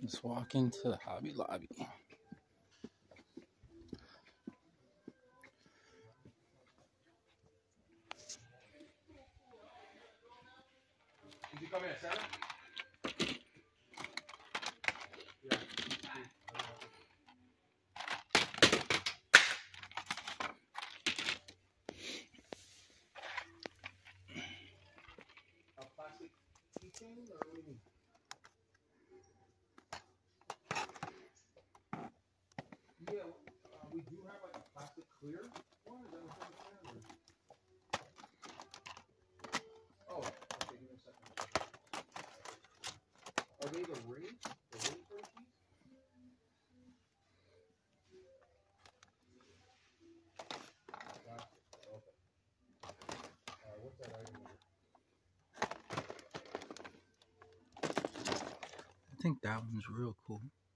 Let's walk into the Hobby Lobby. Did you come in at 7? A plastic keychain, or what do you mean? Yeah, we do have like a plastic clear one. Is that what you're looking at? Oh, okay, give me a second. Are they the ring? The ring for the keys? Plastic. Okay. What's that item number? I think that one's real cool.